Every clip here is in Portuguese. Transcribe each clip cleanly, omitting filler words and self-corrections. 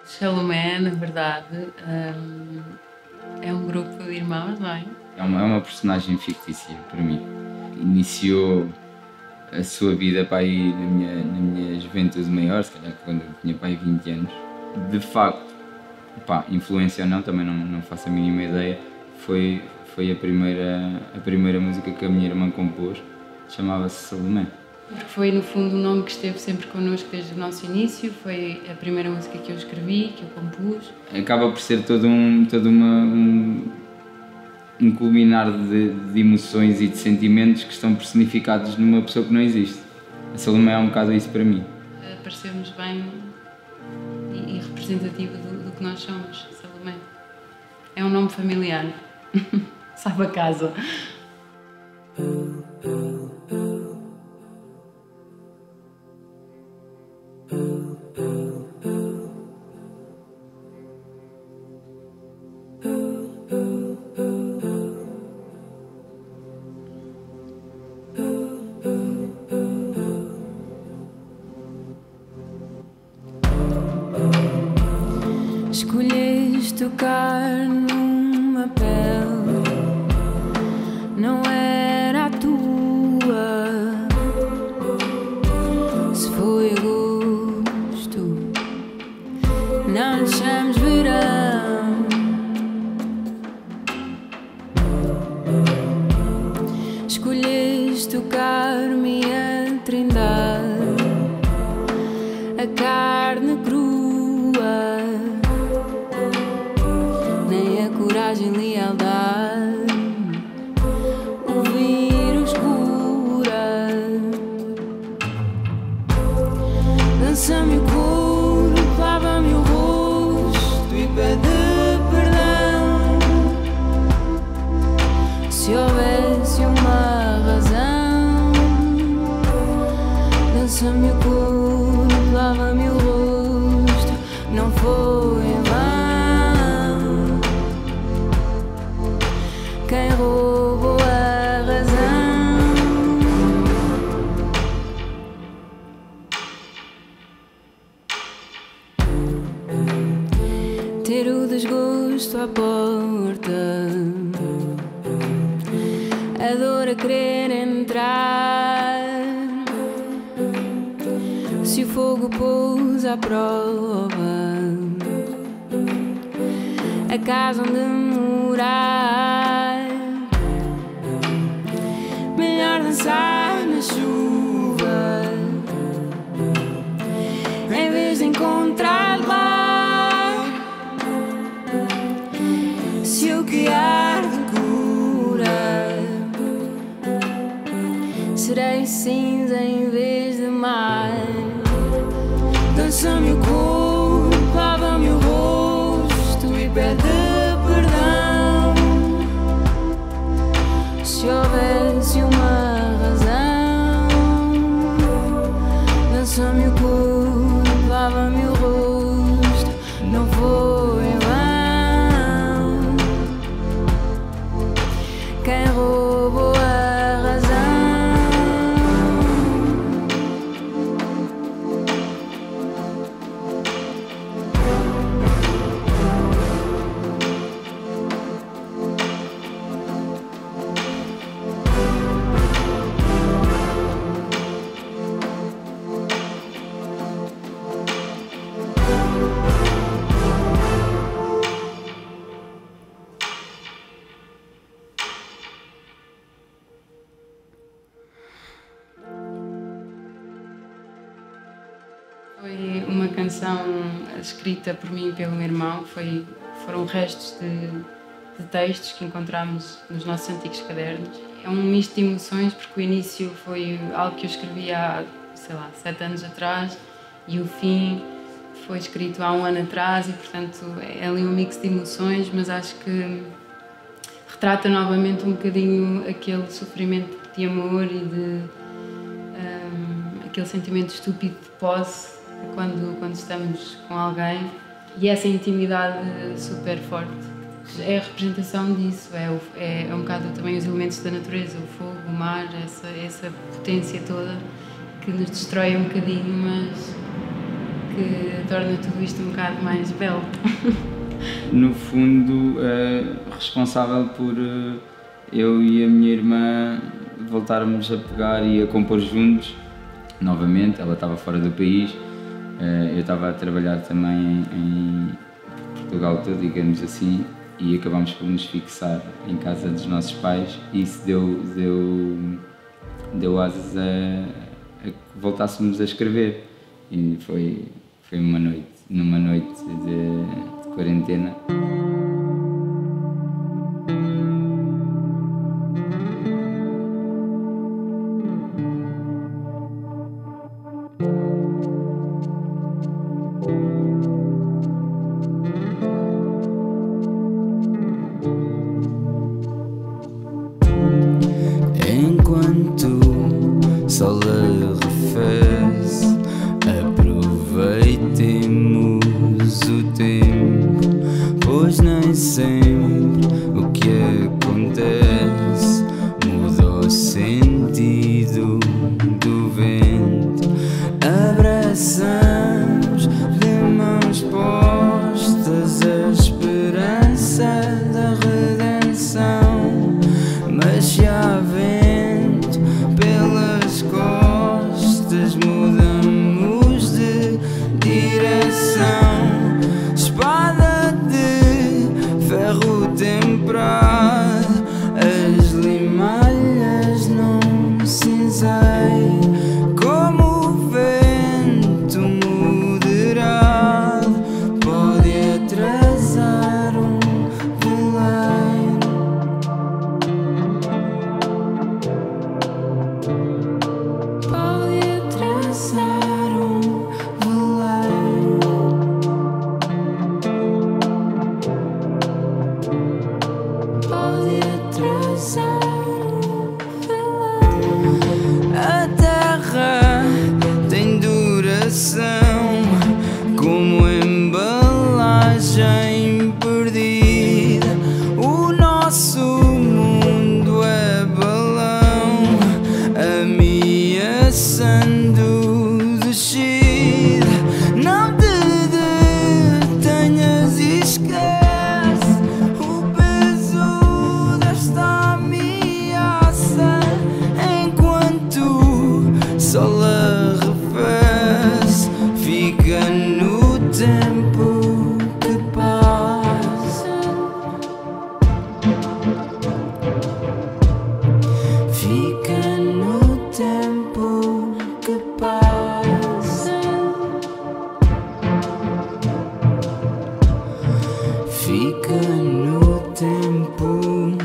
Salomé, na verdade, é um grupo de irmãos, não é? É uma personagem fictícia para mim. Iniciou a sua vida para aí na minha juventude maior, se calhar quando eu tinha para aí 20 anos. De facto, influência ou não, também não faço a mínima ideia, foi a primeira música que a minha irmã compôs, chamava-se Salomé. Porque foi, no fundo, um nome que esteve sempre connosco desde o nosso início, foi a primeira música que eu escrevi, que eu compus. Acaba por ser todo um culminar de emoções e de sentimentos que estão personificados numa pessoa que não existe. A Salomé é um bocado isso para mim. Parecemos bem e representativo do que nós somos, Salomé. É um nome familiar, sabe a casa. Escolheste tocar numa pele, não era a tua. Se foi agosto, não lhe chames verão. Escolheste tocar-me a trindade, a carne crua, nem a coragem e lealdade, o vírus cura. Dança-me o corpo, lava-me o rosto e pede perdão. Se houvesse uma razão, dança-me o corpo, lava-me o rosto, não foi em vão. Quem roubou a razão? Ter o desgosto à porta, a dor a querer entrar. Se o fogo pôs à prova a casa onde morar, melhor dançar na chuva em vez de encontrar lá. Se o que arde cura, serei cinza em vez de mar. Dança-me o corpo, lava-me o rosto e pede perdão. Se houvesse uma razão, dança-me o corpo, lava-me o rosto, não foi em vão. Quem roubou a razão? Foi uma canção escrita por mim e pelo meu irmão, foram restos de textos que encontramos nos nossos antigos cadernos. É um misto de emoções, porque o início foi algo que eu escrevi há, 7 anos atrás, e o fim foi escrito há 1 ano atrás, e portanto é ali um mix de emoções, mas acho que retrata novamente um bocadinho aquele sofrimento de amor e de aquele sentimento estúpido de posse quando estamos com alguém, e essa intimidade super forte é a representação disso, é um bocado também os elementos da natureza, o fogo, o mar, essa potência toda que nos destrói um bocadinho, mas que torna tudo isto um bocado mais belo? No fundo, responsável por eu e a minha irmã voltarmos a pegar e a compor juntos novamente. Ela estava fora do país, eu estava a trabalhar também em Portugal todo, digamos assim, e acabámos por nos fixar em casa dos nossos pais, e isso deu asas a que voltássemos a escrever. E foi numa noite de quarentena. Enquanto o sol arrefece, aproveitemos o tempo, pois nem sempre o que acontece muda o sentido do vento. Abraçamos de mãos postas a esperança da redenção, mas se há vento pelas costas mudamos de direção. Espada de ferro temperado, as limalhas num cinzeiro, como o vento moderado pode atrasar um veleiro. Pode atrasar um veleiro. Pode atrasar um veleiro. A terra tem duração como embalagem perdida. O nosso mundo é balão ameaçando descida. Não te detenhas e esquece o peso desta ameaça. Enquanto o sol arrefece, fica no tempo que passa. Fica no tempo que passa. Fica no tempo.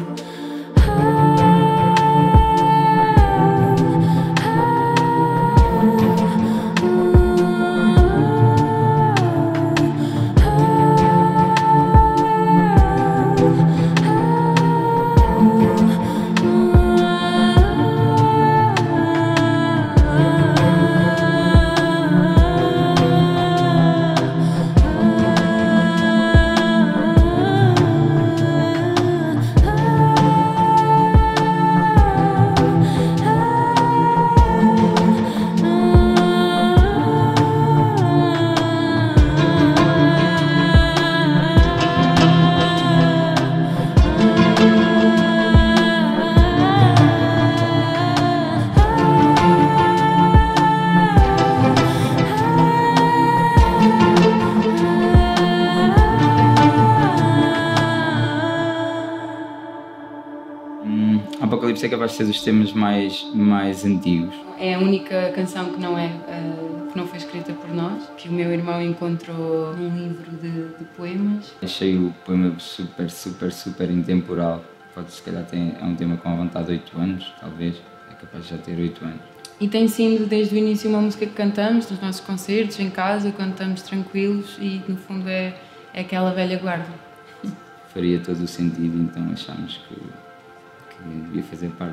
Apocalipse é capaz de ser dos temas mais antigos. É a única canção que não foi escrita por nós, que o meu irmão encontrou num livro de poemas. Achei o poema super intemporal. Se calhar é um tema com a vontade de 8 anos, talvez. É capaz de já ter 8 anos. E tem sido desde o início uma música que cantamos nos nossos concertos, em casa, quando estamos tranquilos, e no fundo é aquela velha guarda. Faria todo o sentido, então achámos que devia fazer parte.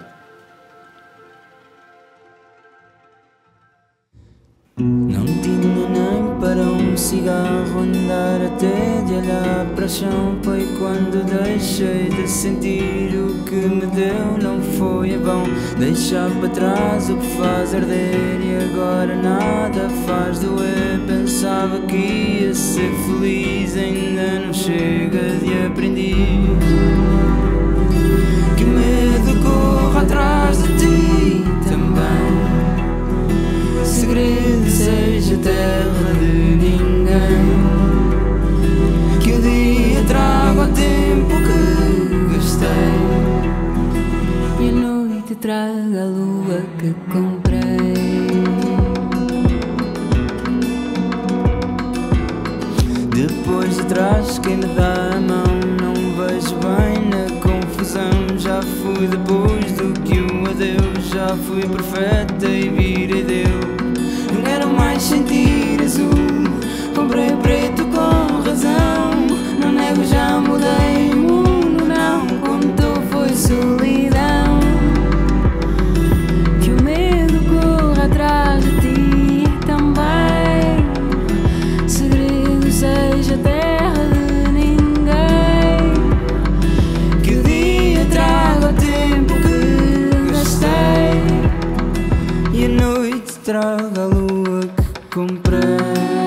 Não tinha nem para um cigarro, andar até de olhar para o chão. Foi quando deixei de sentir o que me deu. Não foi em vão deixar para trás o que faz arder e agora nada faz doer. Pensava que ia ser feliz, ainda não chega de aprendiz. Que o medo corra atrás de ti também. Segredo seja terra de ninguém. Que o dia traga o tempo que gastei e a noite traga a lua que comprei. Depois de trás quem me dá a mão, não vejo bem na confusão. Já fui depois do que o adeus, já fui perfeita e virei Deus. Não quero mais sentir azul, comprei preto com razão. Não nego, já mudei o mundo, não contou, foi solidão. Que o medo corra atrás de ti também. Segredo seja terra de ninguém. Que o dia traga o tempo que gastei e a noite traga a lua que comprei.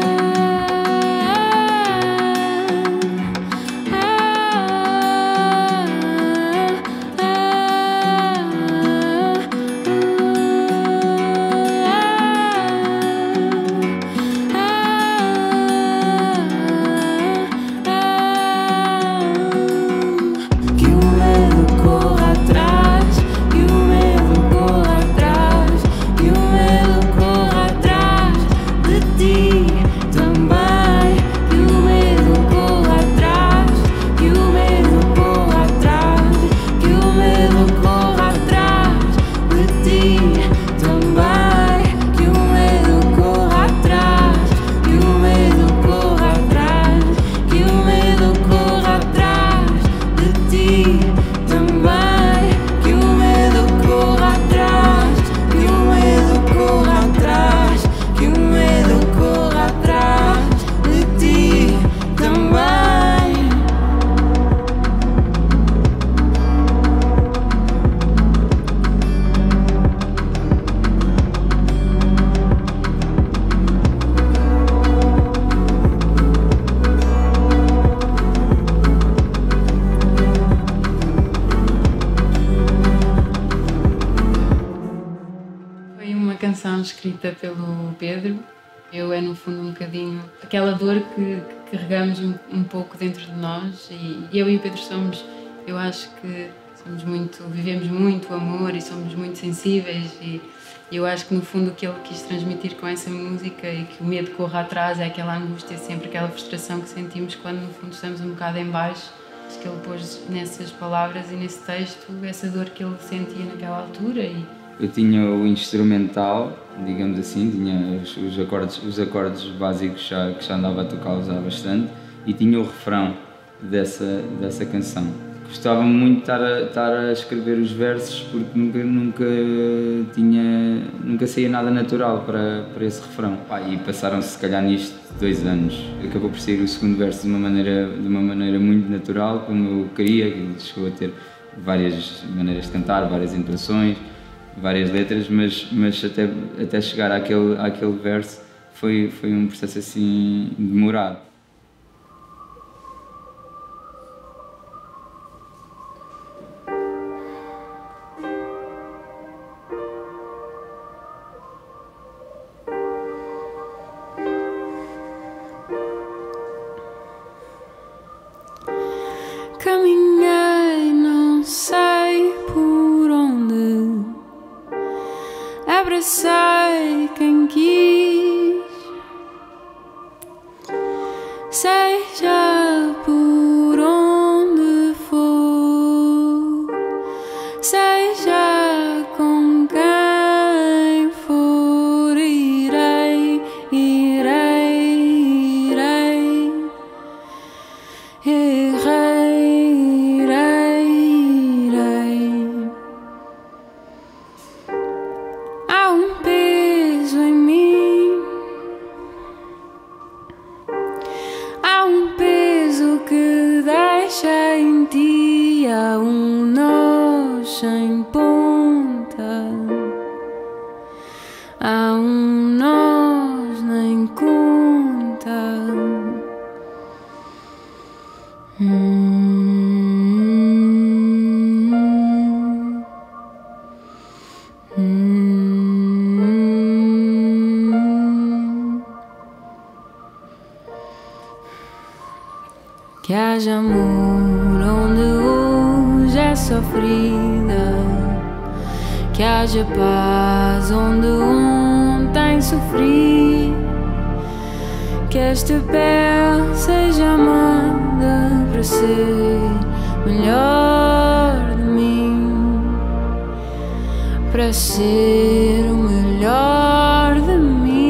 Escrita pelo Pedro. Eu é no fundo um bocadinho aquela dor que carregamos um pouco dentro de nós, e eu e o Pedro somos, eu acho que vivemos muito o amor e somos muito sensíveis, e eu acho que no fundo o que ele quis transmitir com essa música e que o medo corra atrás é aquela angústia, sempre aquela frustração que sentimos quando no fundo estamos um bocado em baixo. Acho que ele pôs nessas palavras e nesse texto essa dor que ele sentia naquela altura. E eu tinha o instrumental, digamos assim, tinha os acordes básicos que já andava a tocá-los há bastante, e tinha o refrão dessa canção. Gostava muito de estar a escrever os versos, porque nunca saía nada natural para esse refrão. E passaram-se se calhar nisto 2 anos. Acabou por sair o segundo verso de uma maneira muito natural, como eu queria, que chegou a ter várias maneiras de cantar, várias entoações, várias letras, mas até chegar àquele verso foi um processo assim demorado. Caminhei, não sei por onde, abracei quem quis, Que haja amor onde hoje é sofrida, que haja paz onde ontem sofri, que esta pele seja amada para ser melhor de mim, para ser o melhor de mim.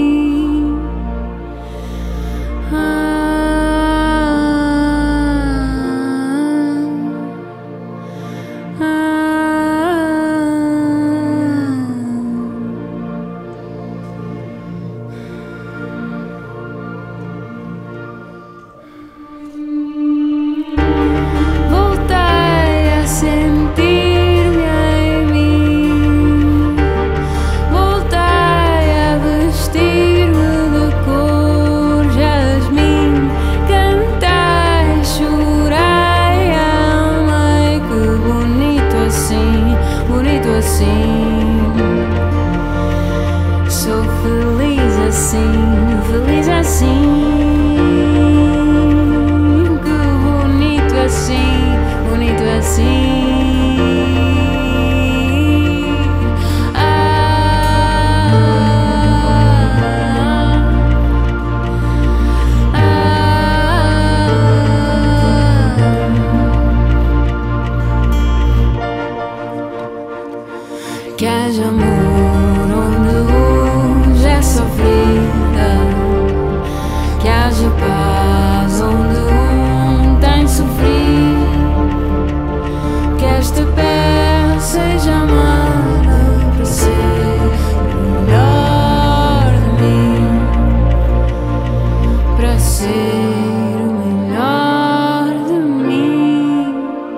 Sou feliz assim, que bonito assim. Que haja amor onde hoje é sofrida, que haja paz onde ontem sofri, que esta pele seja amada para ser o melhor de mim, para ser o melhor de mim.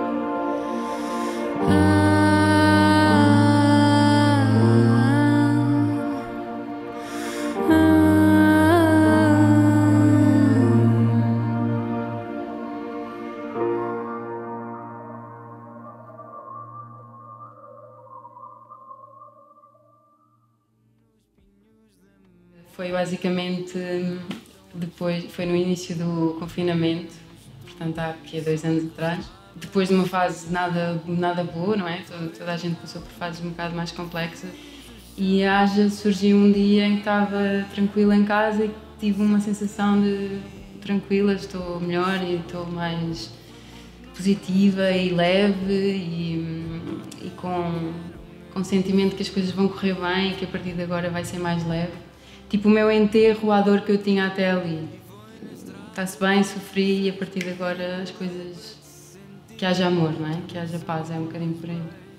Foi basicamente foi no início do confinamento, portanto há aqui 2 anos atrás. Depois de uma fase nada boa, não é? Toda a gente passou por fases um bocado mais complexas. E a Aja surgiu um dia em que estava tranquila em casa e tive uma sensação de tranquila, estou melhor e estou mais positiva e leve e com o sentimento que as coisas vão correr bem e que a partir de agora vai ser mais leve. Tipo o meu enterro, a dor que eu tinha até ali. Está-se bem, sofri e a partir de agora as coisas... Que haja amor, não é? Que haja paz, é um bocadinho por aí.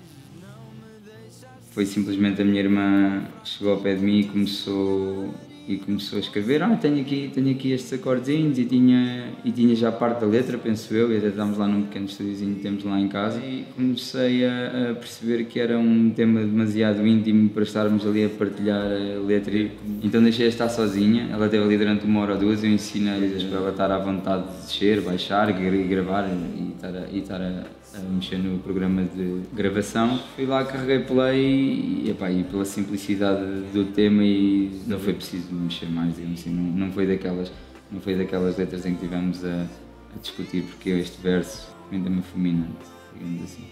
Foi simplesmente a minha irmã chegou ao pé de mim e começou a escrever. Tenho aqui estes acordezinhos e tinha já parte da letra, penso eu, e até estávamos lá num pequeno estúdiozinho que temos lá em casa e comecei a perceber que era um tema demasiado íntimo para estarmos ali a partilhar a letra. Então deixei-a estar sozinha, ela esteve ali durante 1 hora ou 2, eu ensinei-lhe para ela estar à vontade de descer, baixar, gravar e estar a mexer no programa de gravação. Fui lá, carreguei play e pela simplicidade do tema e não foi preciso mexer mais, digamos assim, não foi daquelas letras em que estivemos a discutir porque este verso ainda-me fulminante, digamos assim.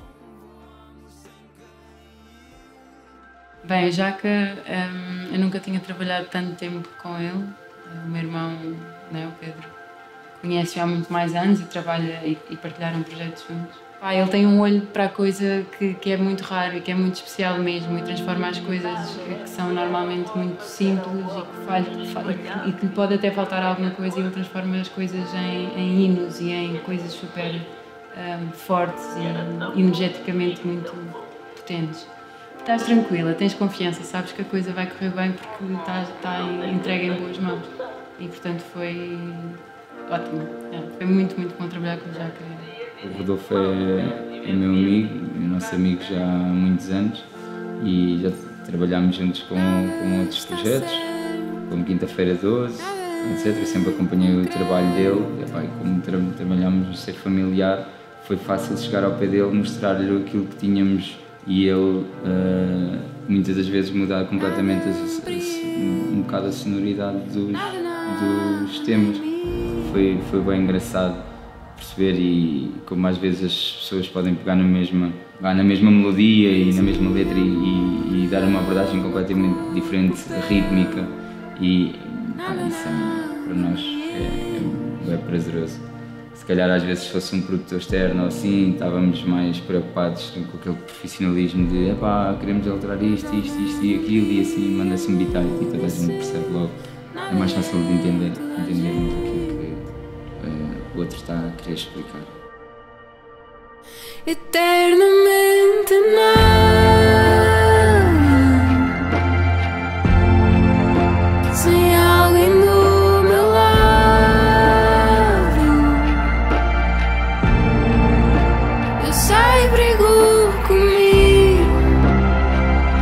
Bem, o Jaca, eu nunca tinha trabalhado tanto tempo com ele. O meu irmão, né, o Pedro, conhece-o há muito mais anos e trabalha e partilharam projetos juntos. Ele tem um olho para a coisa que é muito raro e que é muito especial mesmo e transforma as coisas que são normalmente muito simples e que lhe pode até faltar alguma coisa e ele transforma as coisas em hinos e em coisas super fortes e energeticamente muito potentes. Estás tranquila, tens confiança, sabes que a coisa vai correr bem porque está entregue em boas mãos e portanto foi ótimo. Foi muito bom trabalhar com o Jaca. O Rodolfo é meu amigo, nosso amigo já há muitos anos e já trabalhámos juntos com outros projetos, como Quinta-feira 12, etc. Eu sempre acompanhei o trabalho dele e como trabalhámos no ser familiar, foi fácil chegar ao pé dele, mostrar-lhe aquilo que tínhamos e ele muitas das vezes mudar completamente um bocado a sonoridade dos temas. Foi bem engraçado perceber, e como às vezes as pessoas podem pegar na mesma melodia e na mesma letra e dar uma abordagem completamente diferente, rítmica, e isso para nós é prazeroso. Se calhar às vezes se fosse um produtor externo ou assim, estávamos mais preocupados com aquele profissionalismo de queremos alterar isto e aquilo, e assim manda-se um bitite e toda a gente percebe logo. É mais fácil de entendermos aquilo que o outro está a querer explicar. Eternamente não, sem alguém do meu lado. Eu sei, brigo comigo,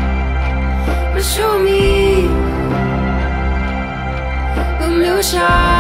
mas show me o meu chá.